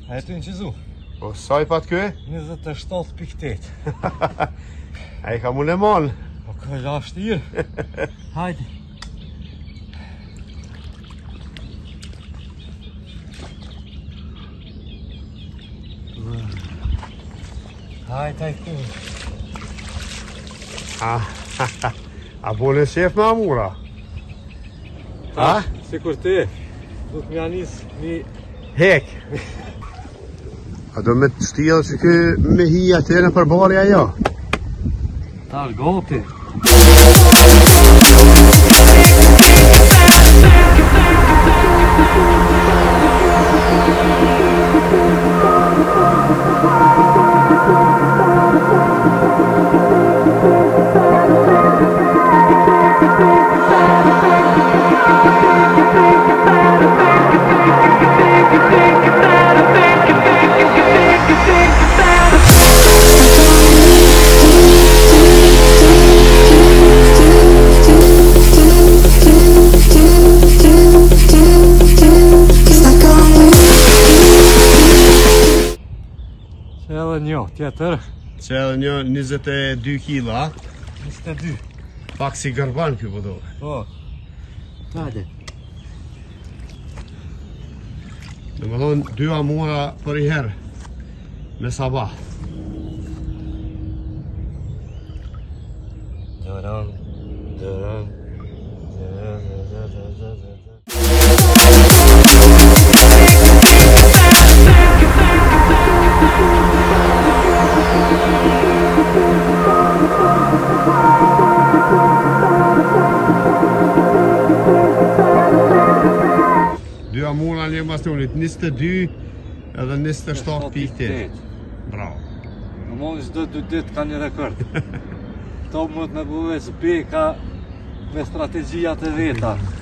E ty në qizu? Po sa i pat ky? 27.8. Ai ka mu Le Mans. Po ka la vështirë. Hajde. Hajde këtu. A bole shef me amura? Ha? Sikur ti. Du të mja nis një... Hek. A do me të shtjellë që kë me hi atë në përbarja jo? Tal goti. Edhe një tjetër. Që edhe një 22 kila. 22. Pak si gërban kjo po dove. Po. Hajde. Dhe më thonë 2 amura për i herë. Me sabah. Dëran, dëran, dëran, dëran. Dy amura një bastonit, 22 edhe 27.8. Bravo. Në mund çdo 2 ditë ka një rekord. To mund me buve që pi ka me strategjia të veta.